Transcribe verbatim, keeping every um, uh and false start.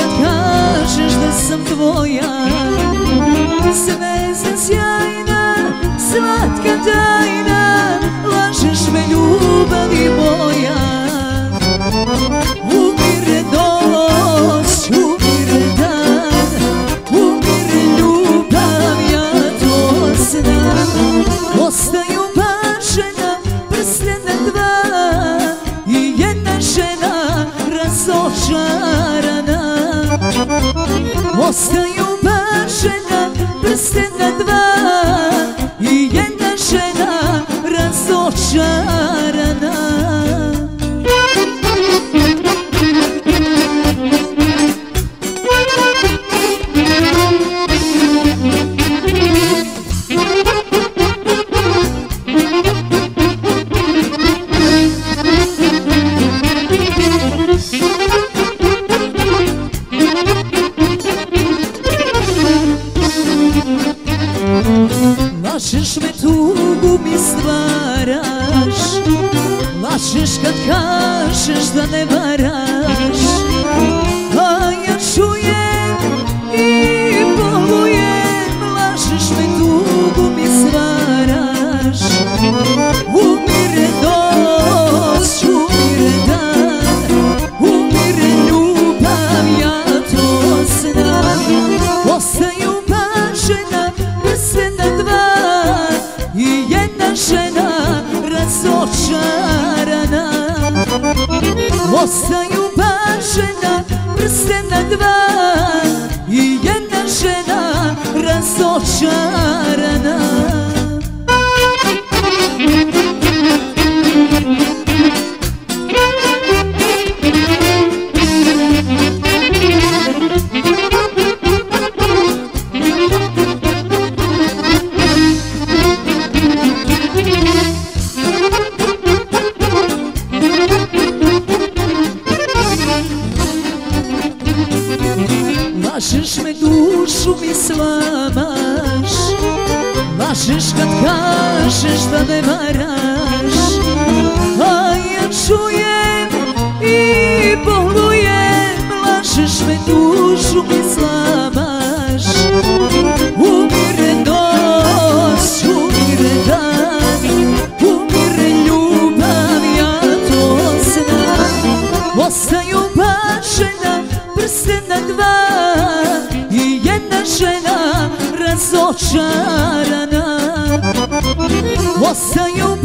kad kažeš da sam tvoja, zvezda sjajna, slatka tajna, lažeš me ljubavi moja. Umire noć, umire dan, umire ljubav, ja to znam. Ostaju bačena prstena dva i jedna žena razočarana. Ostaju bačena prstena dva i jedna žena razočarana. Lažeš me, tugu mi stvaraš, lažeš kad kažeš da ne varaš, a ja čujem i bolujem. Lažeš me, tugu mi stvaraš, umire noć, umire dan, umire ljubav, ja to znam. Ostaju bačena prstena dva i jedna žena razočarana. Ostaju bačena prstena dva i jedna žena razočarana. Lažeš me, dušu mi slamaš, lažeš kad kažeš da ne varaš, a ja čujem i bolujem. Lažeš me, dušu mi slamaš, umire noć, umire dan, umire ljubav, ja to znam. Ostaju bačena prstena dva i jedna žena razočarana. Ostaju